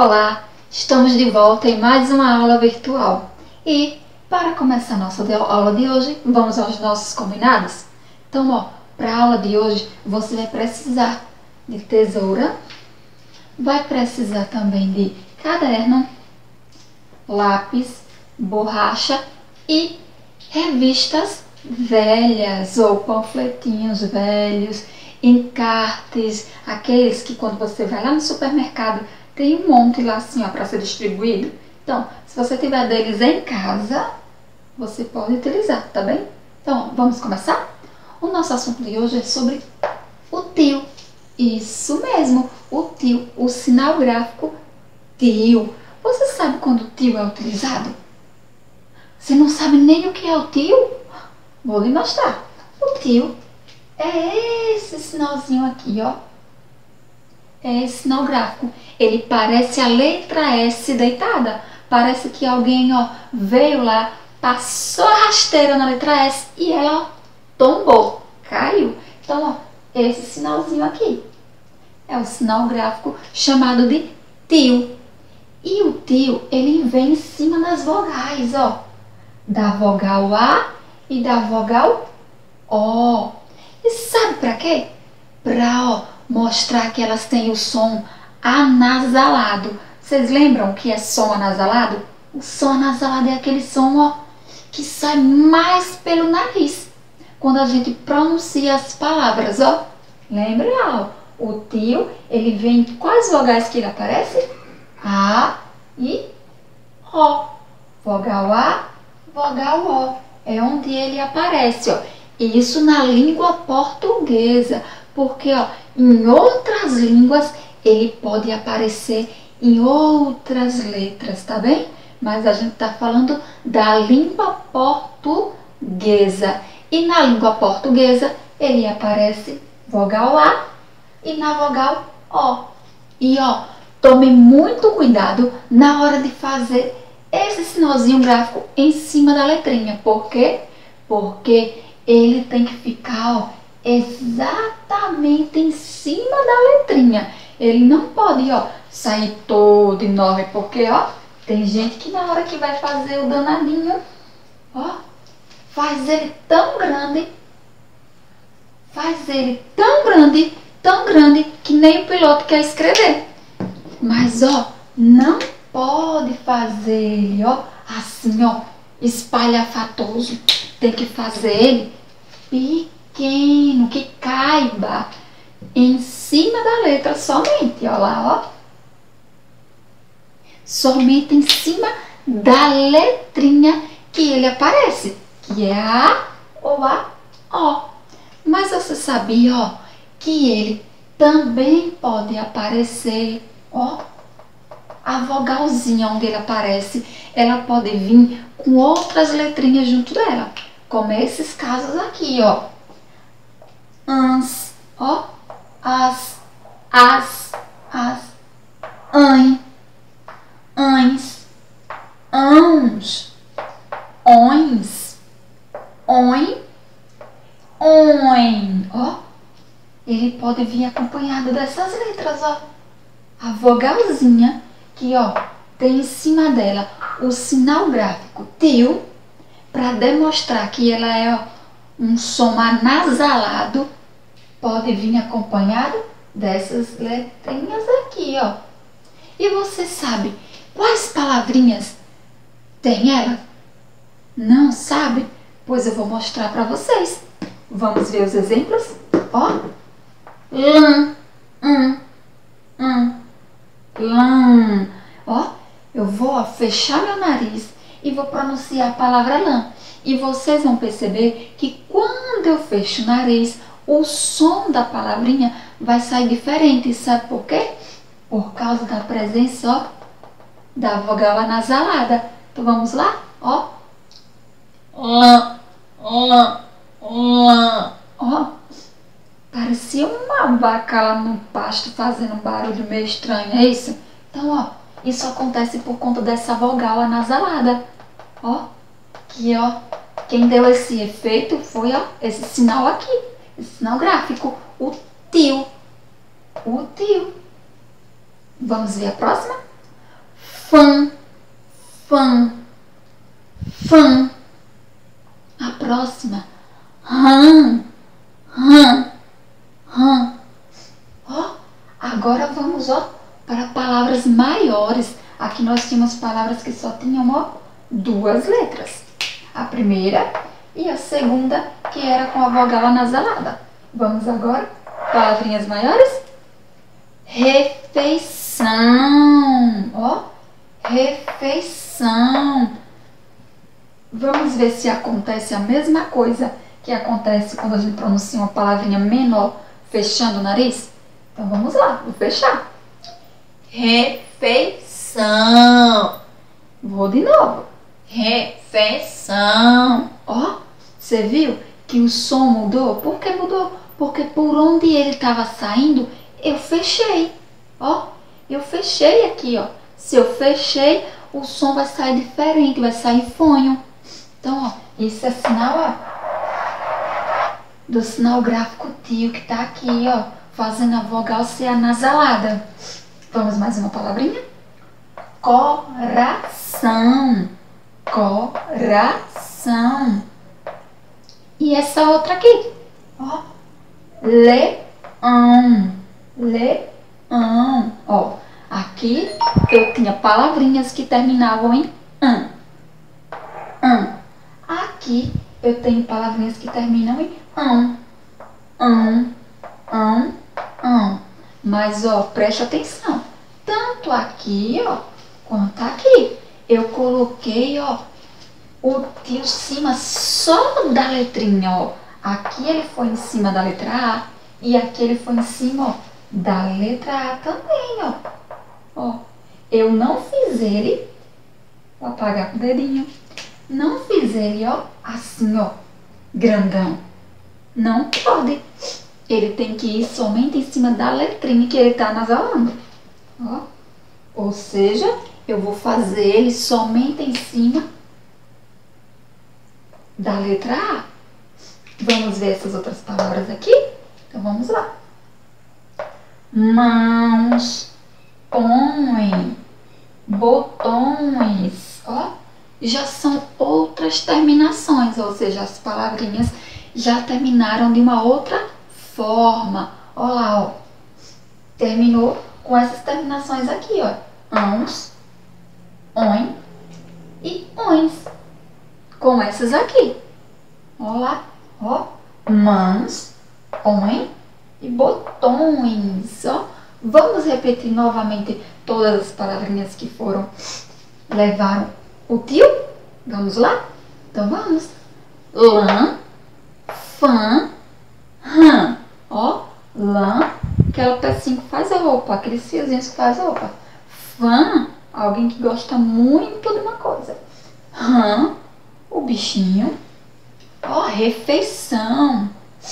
Olá, estamos de volta em mais uma aula virtual. E para começar nossa aula de hoje, vamos aos nossos combinados? Então, para a aula de hoje, você vai precisar de tesoura, vai precisar também de caderno, lápis, borracha e revistas velhas ou panfletinhos velhos, encartes, aqueles que quando você vai lá no supermercado tem um monte lá assim para ser distribuído. Então, se você tiver deles em casa, você pode utilizar, tá bem? Então, vamos começar? O nosso assunto de hoje é sobre o tio. Isso mesmo, o tio, o sinal gráfico tio. Você sabe quando o tio é utilizado? Você não sabe nem o que é o tio? Vou lhe mostrar. O tio é esse sinalzinho aqui, ó. É esse sinal gráfico. Ele parece a letra S deitada. Parece que alguém, veio lá, passou a rasteira na letra S e ela, tombou, caiu. Então, esse sinalzinho aqui é o sinal gráfico chamado de tio. E o tio, ele vem em cima das vogais, da vogal A e da vogal O. E sabe para quê? Para mostrar que elas têm o som anasalado. Vocês lembram o que é som anasalado? O som anasalado é aquele som que sai mais pelo nariz quando a gente pronuncia as palavras. Lembra? O tio, ele vem em quais vogais que ele aparece? A e O. Vogal A, vogal O. É onde ele aparece, Isso na língua portuguesa, porque em outras línguas ele pode aparecer em outras letras, tá bem? Mas a gente está falando da língua portuguesa. E na língua portuguesa ele aparece vogal A e na vogal O. E tome muito cuidado na hora de fazer esse sinalzinho gráfico em cima da letrinha. Por quê? Porque ele tem que ficar exatamente em cima da letrinha. Ele não pode sair todo enorme, porque tem gente que na hora que vai fazer o danadinho, faz ele tão grande, tão grande que nem o piloto quer escrever. Mas não pode fazer ele assim espalhafatoso. Tem que fazer ele pequeno, que caiba em cima da letra somente, somente em cima da letrinha que ele aparece, que é a A ou a O. Mas você sabia, que ele também pode aparecer, a vogalzinha onde ele aparece, ela pode vir com outras letrinhas junto dela, como esses casos aqui, ans, as, an, ans, ãos, ões, oin, oin, ele pode vir acompanhado dessas letras, a vogalzinha que tem em cima dela o sinal gráfico tio, para demonstrar que ela é um som anasalado, pode vir acompanhado dessas letrinhas aqui, E você sabe quais palavrinhas tem ela? Não sabe? Pois eu vou mostrar para vocês. Vamos ver os exemplos? Lã, lã. Eu vou fechar meu nariz e vou pronunciar a palavra lã. E vocês vão perceber que quando eu fecho o nariz, o som da palavrinha vai sair diferente. Sabe por quê? Por causa da presença, da vogal anasalada. Então vamos lá? Lã, lã, lã. Parecia uma vaca lá no pasto fazendo um barulho meio estranho, é isso? Então, isso acontece por conta dessa vogal anasalada. Que, quem deu esse efeito foi, esse sinal aqui, esse sinal gráfico, o tio. O tio. Vamos ver a próxima? fã, fã, fã. A próxima, rã, rã, rã. Ó, agora vamos, ó, para palavras maiores. Aqui nós tínhamos palavras que só tinham, ó, 2 letras. A primeira e a segunda, que era com a vogal anasalada. Vamos agora, palavrinhas maiores. Refeição, ó, refeição. Vamos ver se acontece a mesma coisa que acontece quando a gente pronuncia uma palavrinha menor, fechando o nariz. Então vamos lá, vou fechar. Refeição. Vou de novo. Refeição. Ó, você viu que o som mudou? Por que mudou? Porque por onde ele estava saindo, eu fechei. Ó, eu fechei aqui, ó. Se eu fechei, o som vai sair diferente, vai sair fonho. Então, ó, isso é sinal, ó, do sinal gráfico tio que tá aqui, ó, fazendo a vogal ser anasalada. Vamos mais uma palavrinha? Coração. Coração. E essa outra aqui, ó, leão. Leão. Ó, aqui eu tinha palavrinhas que terminavam em an. Aqui eu tenho palavrinhas que terminam em ão. Mas, ó, preste atenção. Tanto aqui, ó, quanto aqui. Eu coloquei, ó, o tio cima só da letrinha, ó. Aqui ele foi em cima da letra A e aqui ele foi em cima, ó, da letra A também, ó. Ó, eu não fiz ele, vou apagar com o dedinho. Não fiz ele, ó, assim, ó, grandão. Não pode. Ele tem que ir somente em cima da letrinha que ele tá anasalando. Ó. Ou seja, eu vou fazer ele somente em cima da letra A. Vamos ver essas outras palavras aqui? Então vamos lá. Mãos, põe, botões, ó. Já são outras terminações, ou seja, as palavrinhas já terminaram de uma outra forma. Olha lá, ó. Terminou com essas terminações aqui, ó. Ãos, on e ões. Com essas aqui. Olha lá, ó. Mãos, põe e botões, ó. Vamos repetir novamente todas as palavrinhas que levaram o tio? Vamos lá? Então vamos. Lã, fã, rã. Ó, lã, aquela pecinha que faz a roupa, aqueles fiozinhos que faz a roupa. Fã, alguém que gosta muito de uma coisa. Rã, o bichinho. Ó, refeição.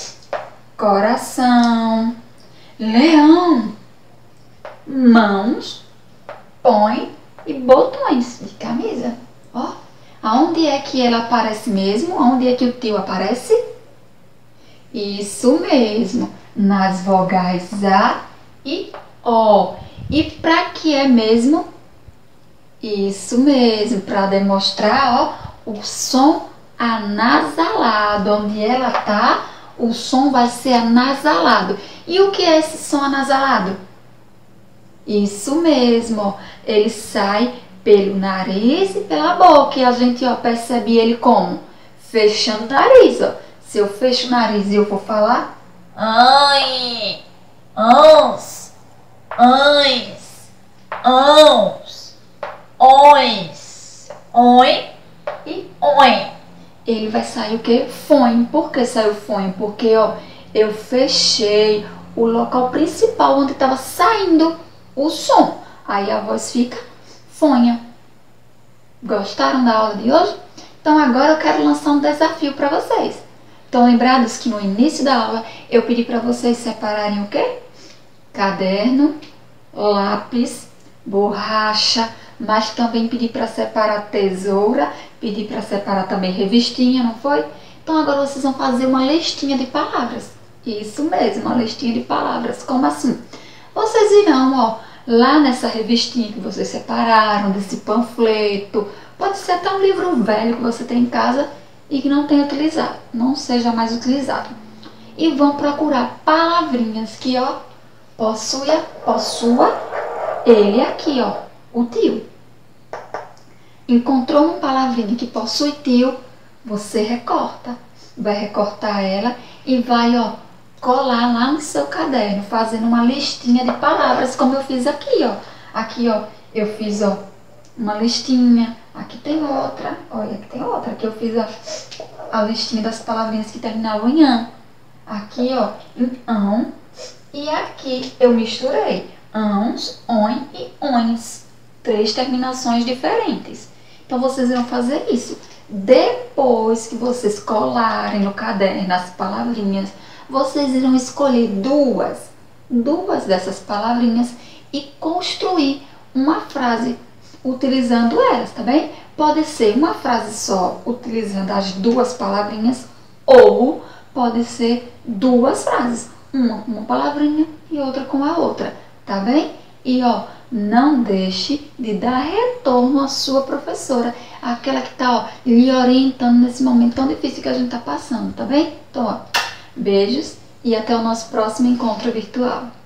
Coração. Leão. Mãos, põe e botões de camisa. Ó, aonde é que ela aparece mesmo? Aonde é que o tio aparece? Isso mesmo, nas vogais A e O. E para que é mesmo? Isso mesmo, para demonstrar, ó, o som anasalado. Onde ela tá, o som vai ser anasalado. E o que é esse som anasalado? Isso mesmo, ó, ele sai pelo nariz e pela boca. E a gente, ó, percebe ele como? Fechando o nariz, ó. Se eu fecho o nariz e eu for falar, ai, ãos, ães, ãos, ões, oi e oi. Ele vai sair o quê? Fônio. Por que saiu fônio? Porque, ó, eu fechei o local principal onde estava saindo o som. Aí a voz fica fonha. Gostaram da aula de hoje? Então agora eu quero lançar um desafio para vocês. Estão lembrados que no início da aula eu pedi para vocês separarem o quê? Caderno, lápis, borracha, mas também pedi para separar tesoura, pedi para separar também revistinha, não foi? Então agora vocês vão fazer uma listinha de palavras. Isso mesmo, uma listinha de palavras. Como assim? Vocês irão, ó, lá nessa revistinha que vocês separaram, desse panfleto, pode ser até um livro velho que você tem em casa e que não tenha utilizado, não seja mais utilizado. E vão procurar palavrinhas que, ó, possua ele aqui, ó, o tio. Encontrou uma palavrinha que possui tio, você recorta. Vai recortar ela e vai, ó, colar lá no seu caderno, fazendo uma listinha de palavras, como eu fiz aqui, ó. Aqui, ó, eu fiz, ó, uma listinha. Aqui tem outra. Olha, aqui tem outra. Aqui eu fiz a listinha das palavrinhas que terminavam em an. Aqui, ó, em ão. E aqui eu misturei ãos, on e ons. 3 terminações diferentes. Então, vocês vão fazer isso. Depois que vocês colarem no caderno as palavrinhas, vocês irão escolher duas dessas palavrinhas e construir uma frase utilizando elas, tá bem? Pode ser uma frase só utilizando as 2 palavrinhas ou pode ser 2 frases, uma com uma palavrinha e outra com a outra, tá bem? E ó, não deixe de dar retorno à sua professora, aquela que tá, ó, lhe orientando nesse momento tão difícil que a gente tá passando, tá bem? Então, ó, beijos e até o nosso próximo encontro virtual.